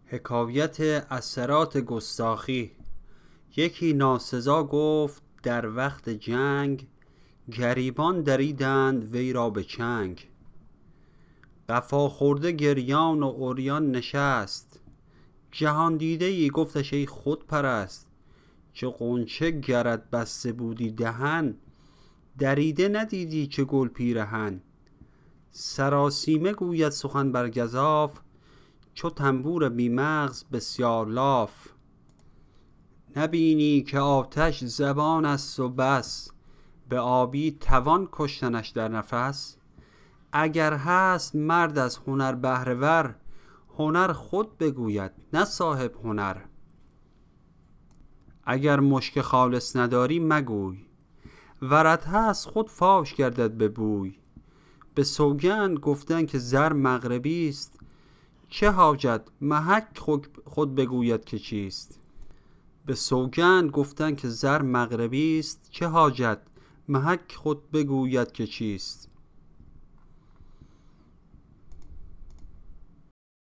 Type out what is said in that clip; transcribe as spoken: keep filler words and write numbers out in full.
حکایت اثرات گستاخی. یکی ناسزا گفت در وقت جنگ، گریبان دریدند وی را به چنگ. قفا خورده گریان و عریان نشست، جهان دیده ای گفتش ای خود پرست. چه غنچه گرت بسته بودی دهن، دریده ندیدی چه گل پیرهن. سراسیمه گوید سخن بر گزاف، چو تنبور بی مغز بسیار لاف. نبینی که آتش زبان است و بس، به آبی توان کشتنش در نفس. اگر هست مرد از هنر بهره ور، هنر خود بگوید نه صاحب هنر. اگر مشک خالص نداری مگوی، ورت هست خود فاش گردد به بوی. به سوگند گفتن که زر مغربی است، چه حاجت محک خود بگوید که چیست. به سوگند گفتن که زر مغربی است، چه حاجت محک خود بگوید که چیست.